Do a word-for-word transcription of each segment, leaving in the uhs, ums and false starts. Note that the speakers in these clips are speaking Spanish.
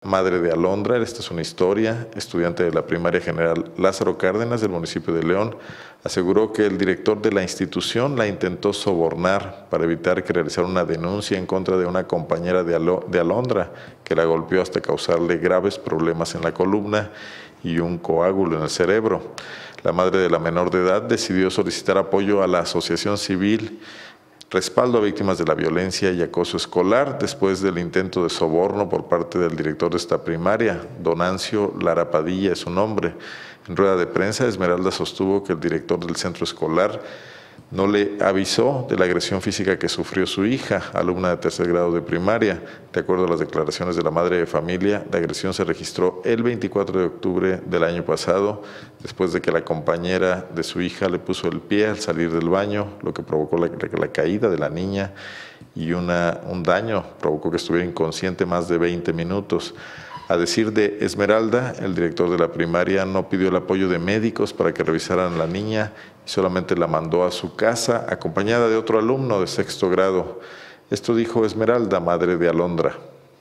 madre de Alondra, esta es una historia, estudiante de la primaria general Lázaro Cárdenas del municipio de León, aseguró que el director de la institución la intentó sobornar para evitar que realizara una denuncia en contra de una compañera de, Alo de Alondra, que la golpeó hasta causarle graves problemas en la columna y un coágulo en el cerebro. La madre de la menor de edad decidió solicitar apoyo a la Asociación Civil Respaldo a Víctimas de la Violencia y Acoso Escolar después del intento de soborno por parte del director de esta primaria, Donancio Lara Padilla es su nombre. En rueda de prensa, Esmeralda sostuvo que el director del centro escolar no le avisó de la agresión física que sufrió su hija, alumna de tercer grado de primaria. De acuerdo a las declaraciones de la madre de familia, la agresión se registró el veinticuatro de octubre del año pasado, después de que la compañera de su hija le puso el pie al salir del baño, lo que provocó la, la caída de la niña y una, un daño, provocó que estuviera inconsciente más de veinte minutos. A decir de Esmeralda, el director de la primaria no pidió el apoyo de médicos para que revisaran a la niña y solamente la mandó a su casa acompañada de otro alumno de sexto grado. Esto dijo Esmeralda, madre de Alondra.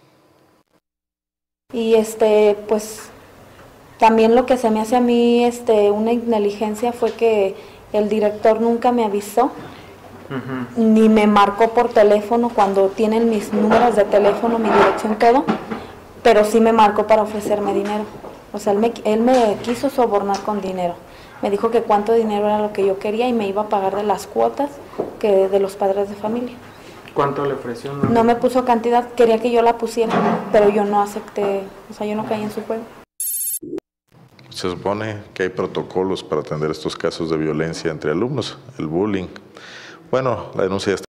Y este, pues también lo que se me hace a mí este, una negligencia fue que el director nunca me avisó, uh-huh. ni me marcó por teléfono cuando tienen mis números de teléfono, mi dirección, todo. Pero sí me marcó para ofrecerme dinero. O sea, él me, él me quiso sobornar con dinero. Me dijo que cuánto dinero era lo que yo quería y me iba a pagar de las cuotas que de los padres de familia. ¿Cuánto le ofreció? No, no me puso cantidad, quería que yo la pusiera, pero yo no acepté, o sea, yo no caí en su juego. Se supone que hay protocolos para atender estos casos de violencia entre alumnos, el bullying. Bueno, la denuncia ya está.